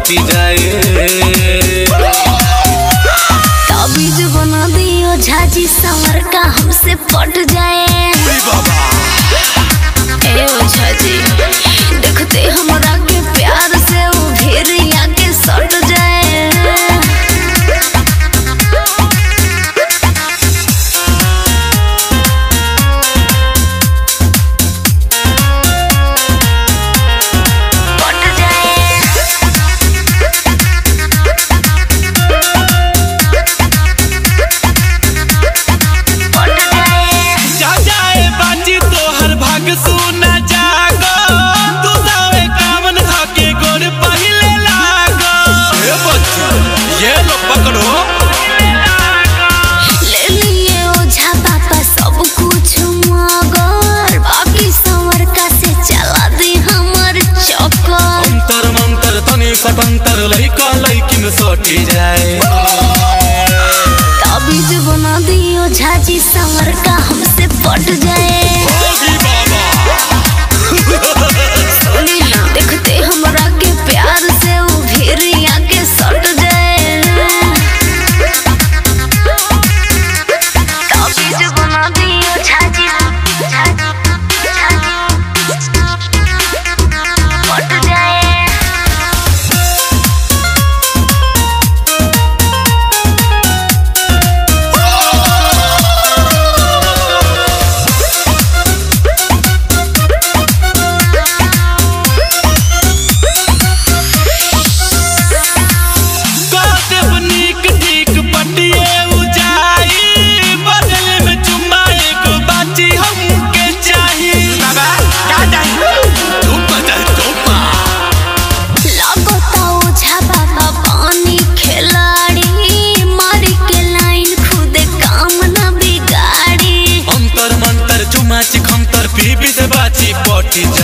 पटी जाए। ताबीज बना दियो झाजी संवर का हमसे पट जाए। ए ओ झाजी देखते हमरा के प्यार से वो भेड़िया के सट जाए। स्वतंत्र लइका लइकिन सटी जाए। ताबीज बना दियो झाजी संवर का हमसे पट जाए। देखते हमरा के प्यार से वो भेड़िया के सट जाए। ताबीज बना दियो झाजी पट जाए। पटी